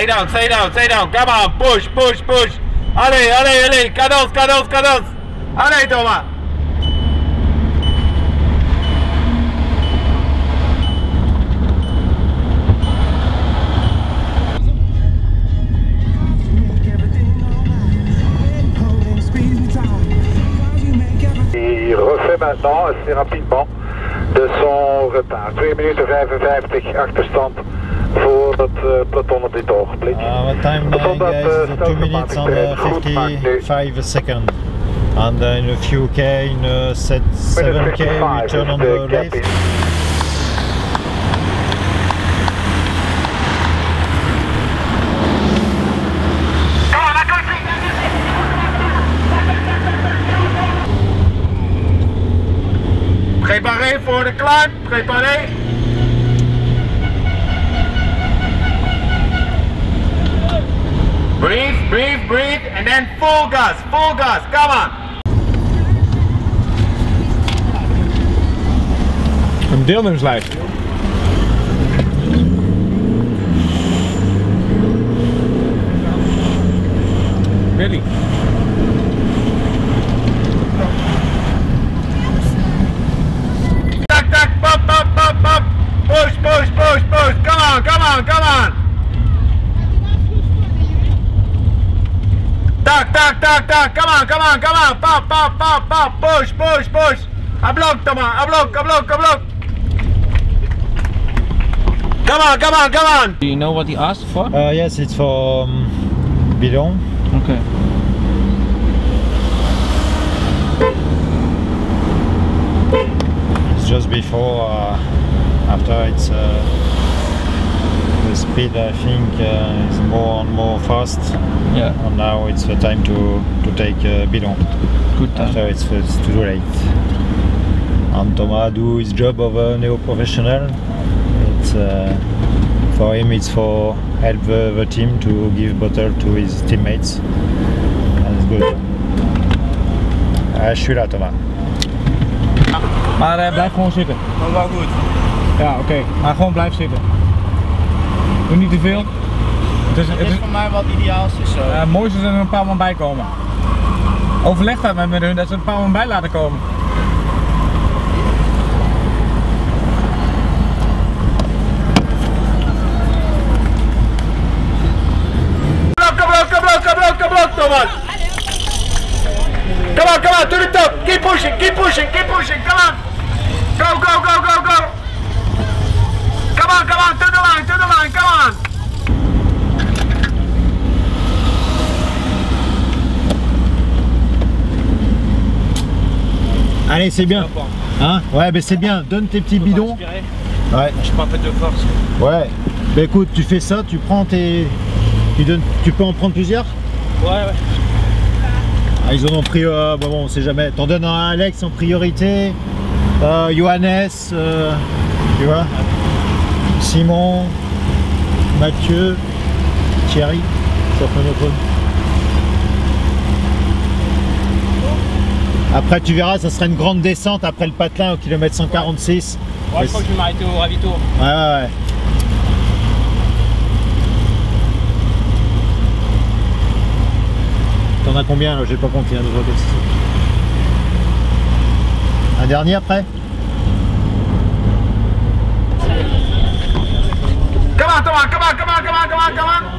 Stay down, stay down, stay down. Come on, push, push, push. Allez, allez, allez. Cadence, cadence, cadence. Allez, Thomas. Il refait maintenant assez rapidement de son retard. 2 minuten 55 achterstand voor het peloton op dit ogenblik. What time now, guys? 2 minutes and 55 seconds. And in a few K, in 7K, we turn on the left. Préparé voor de climb, préparé. Breathe, breathe, breathe, and then full gas, come on. Een deelnemerslijst. Billy. Push, push, push, push. Come on, come on, come on. Tac, tac, tac, tac. Come on, come on, come on. Pop, pop, pop, pop. Push, push, push. A block, Thomas. A block, a block, a block. Come on, come on, come on. Do you know what he asked for? Yes, it's for bidon. Okay. It's just before. After it's the speed, I think is more and more fast. Yeah. And now it's the time to take bidon. Good time. After it's too late. And Thomas do his job of a neo-professional. It's for him. It's for help the team to give bottle to his teammates. And it's good. Je suis là, Thomas. Maar blijf gewoon zitten. Dat is wel goed. Ja, oké. Maar gewoon blijf zitten. Doe niet te veel. Het is voor mij wat ideaal is zo. Het mooiste is dat er een paar man bij komen. Overleg dat met hun dat ze er een paar man bij laten komen. Blok, Thomas. Come on, to the top. Keep pushing, keep pushing, keep pushing. Come on. Go, go, go, go, go. Come on, to the line, come on. Allez, c'est bien. Hein? Ouais, mais c'est bien. Donne tes petits bidons. Ouais. Je prends un peu de force. Ouais. Bah écoute, tu fais ça, tu prends tes... Tu peux en prendre plusieurs? Ouais. Ah, ils en ont pris... bon, on sait jamais. T'en donnes un à Alex en priorité. Johannes, tu vois. Simon, Mathieu, Thierry, ça fait notre... Après tu verras, ça sera une grande descente après le patelin au kilomètre 146. Ouais, je crois que je vais m'arrêter au ravito. Ouais. T'en as combien là? J'ai pas compté. Un dernier après? Come on, Thomas, come on.